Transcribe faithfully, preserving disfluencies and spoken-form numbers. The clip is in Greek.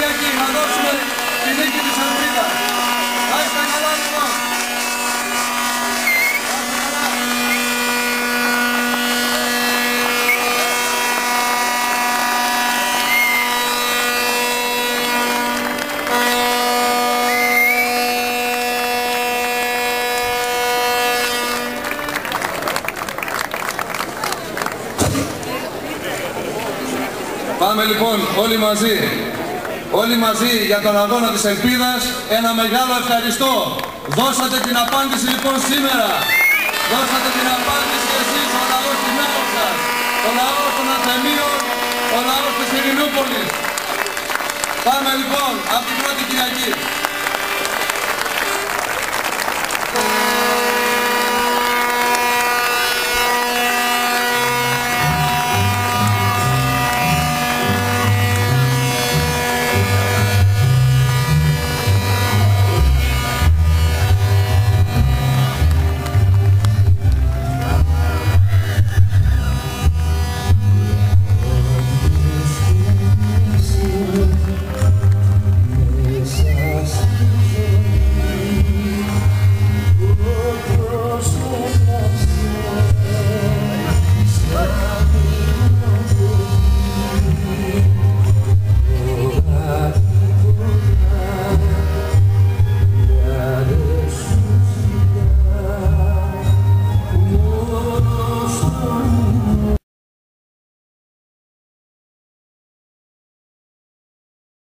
Κυριακή να δώσουμε τη νίκη της ελπίδας. Να είστε καλά λοιπόν. Πάμε λοιπόν όλοι μαζί, όλοι μαζί για τον αγώνα της ελπίδας, ένα μεγάλο ευχαριστώ. Δώσατε την απάντηση λοιπόν σήμερα. Δώσατε την απάντηση εσείς, ο λαός της Νέοξας, ο λαός των Ανθεμίων, ο λαός της Ειρηνούπολης. Πάμε λοιπόν από την πρώτη Κυριακή.